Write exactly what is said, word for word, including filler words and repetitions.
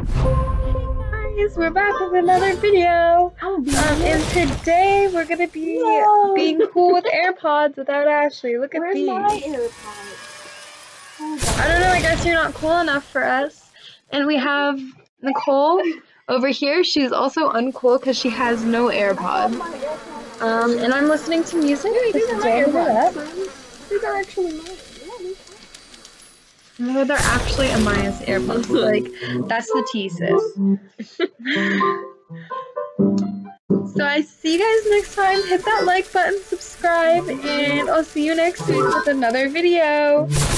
Guys, we're back with another video. Um, and today we're gonna be no. being cool with AirPods without Ashley. Look at Where's these. my AirPods? I don't know. I guess you're not cool enough for us. And we have Nicole over here. She's also uncool because she has no AirPods. Um, and I'm listening to music. Hey, these are my AirPods. These are actually mine. No, they're actually Amaya's AirPods. Like, that's the tea, sis. So I see you guys next time. Hit that like button, subscribe, and I'll see you next week with another video.